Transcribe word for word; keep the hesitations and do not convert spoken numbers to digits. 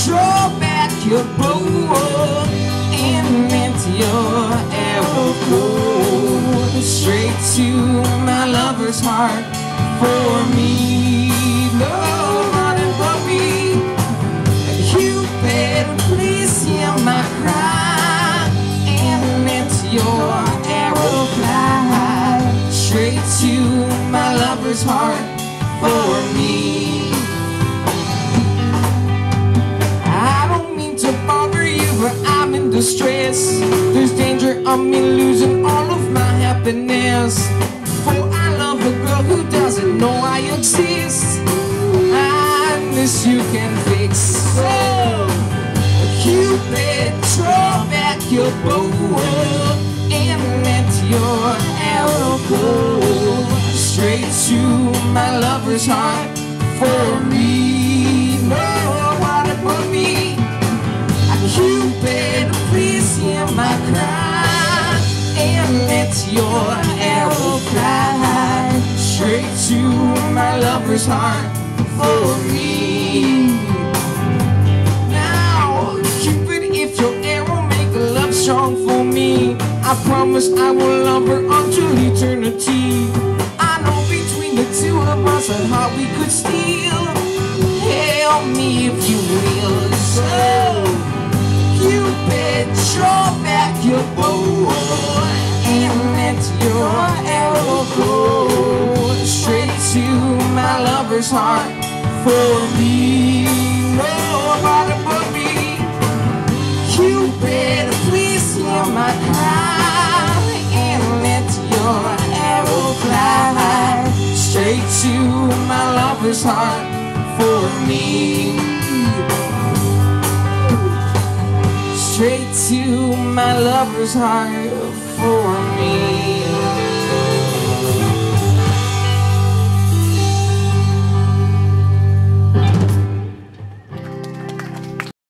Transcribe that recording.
draw back your bow and into your arrow go straight to my lover's heart for me. Nobody but me. Cupid, please hear my cry and into your arrow fly straight to my lover's heart for me. I don't mean to bother you, but I'm in distress. There's danger of me losing all of my happiness, for I love a girl who doesn't know I exist, and this you can fix. So Cupid, draw back your bow and let your arrow go straight to my lover's heart for me. Nobody but me. Cupid, please hear my cry and let your arrow fly straight to my lover's heart for me. Now, Cupid, if your arrow make a love song for me, I promise I will love her until eternity. I know between the two of us a heart we could steal. Help me if you will. So Cupid, draw back your bow and let your arrow go straight to my lover's heart for me. Nobody but me. Cupid, please hear my cry and let your arrow fly straight to my lover's heart for me. Straight to my lover's heart for me.